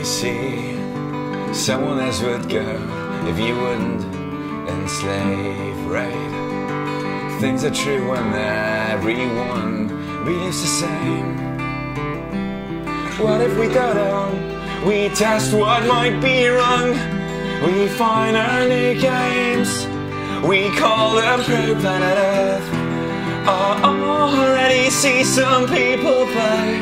see someone else would go if you wouldn't enslave, right? Things are true when everyone believes the same. What if we don't know? We test what might be wrong. We find our new games. We call them Pro Planet Earth. I already see some people play.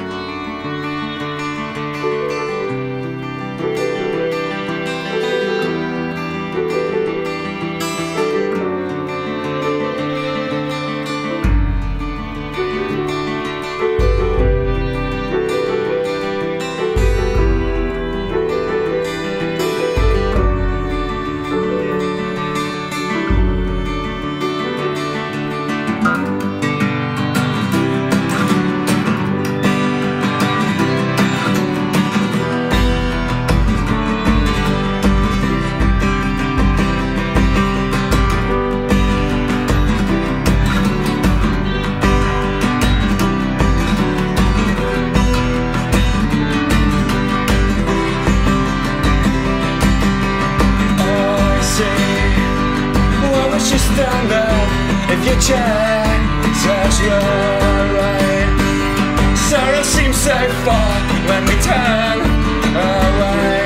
Stand up if your chair says you're right. Sorrow seems so far when we turn away.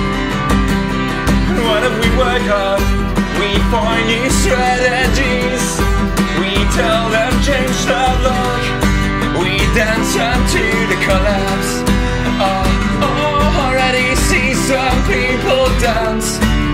What if we work hard? We find new strategies. We tell them change the look. We dance to the collapse. I already see some people dance.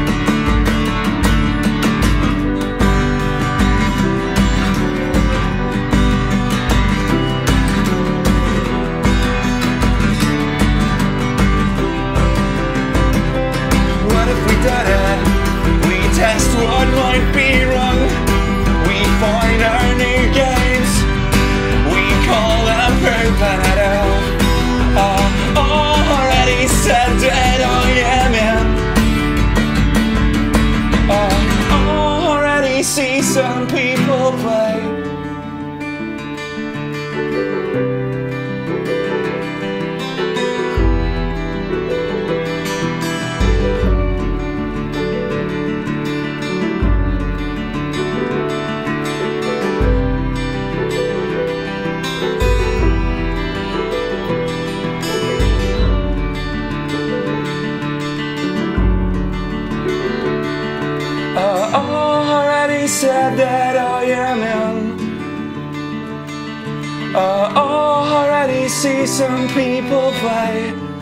We test what might be wrong. We find our new games. We call them Pro Planet Earth. I already said that I am in. I already see some people play. Said that I am in. I already see some people play.